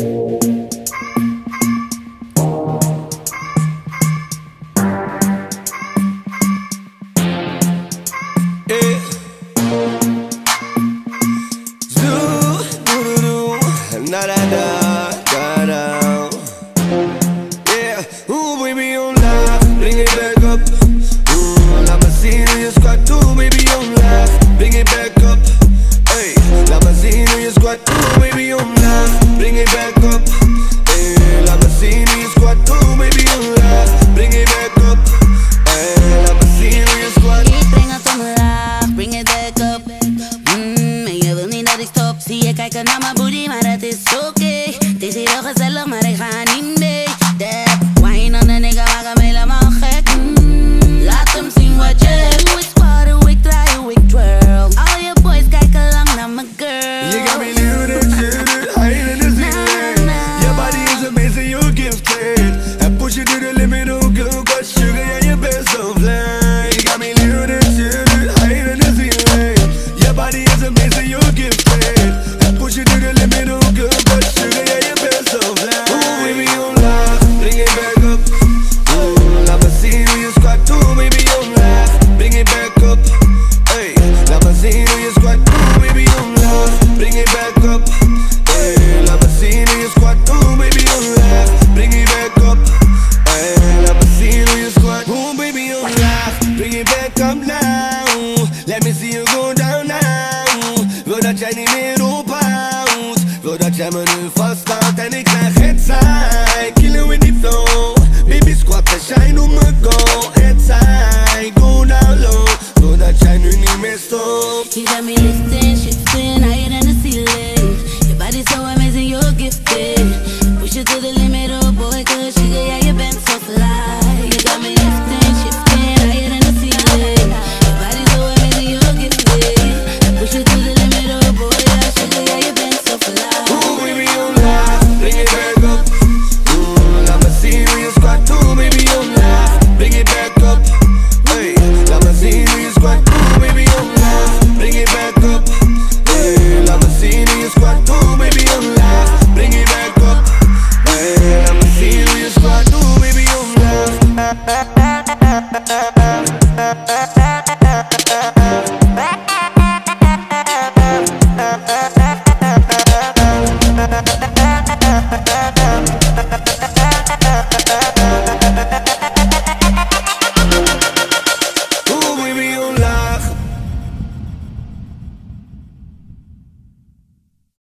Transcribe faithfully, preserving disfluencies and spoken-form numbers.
Da da da da da. Yeah, ooh baby on live, bring it back up. Ooh, laat me zien hoe je squat, ooh baby on live, bring it back up. Hey, laat me zien hoe je squat, ooh baby on live, bring it back up. Hey, laat me zien hoe je squat, ooh baby on live, bring it back up. Hey, laat me zien hoe je squat. Ik breng het omlaag, bring it back up. Mmm, en je wil niet dat ik stop. Zie je kijken naar mijn booty, maar het is oké. Okay. Het is hier heel gezellig, maar ik ga niet mee. Dab, wine on de nigga, maak hem helemaal gek. Mm, laat hem zien wat je hebt. Doe ik squatten, ik draai, ik twirl. Al je boys kijken lang naar mijn girl. You got me living that shit, higher than the ceiling. Your body is amazing, you're gifted. I push you to the limit, oh girl, got sugar, yeah, you best so fly. You got me living that shit, higher than the ceiling. Your body is amazing, you're gifted. I push you to the limit, oh girl, got sugar, yeah, you best so fly. Ooh, baby, on live, bring it back up. Ooh, laat me zien hoe je squat, ooh, baby, on live, bring it back up. Hey, laat me zien hoe je squat, ooh, baby, on live, bring it back up. Hey, laat me zien hoe je squat, ooh, baby, on live, bring it back up. Hey, laat me zien hoe je squat, ooh, baby, on live, bring it back up now. Let me see you go down now. Wil dat jij niet meer ophoudt, wil dat jij me nu vasthoudt en ik krijg het saai. Killing with the flow, baby squat en shine op me go. Het saai, go down low, zodat jij nu niet meer stopt. You got me lifting, shifting, higher than the ceiling. Your body's so amazing, you're gifted. Push it to the limit, oh boy, cause sugar, yeah, you been so fly. You got me lifting, shifting, higher than the ceiling. Your body's so amazing, you're gifted. Push it to the limit, oh boy, yeah, sugar, yeah, you been so fly. Ooh, baby, on live, bring it back up. Ooh, laat me zien hoe je squat, ooh, baby, on live, bring it back up. Hey, laat me zien hoe je squat, ooh, baby, on live, bring it back up. Hey, laat me zien hoe je squat, ooh, baby, on live, bring it back up. Hey, laat me zien hoe je squat, ooh, baby, on live. Back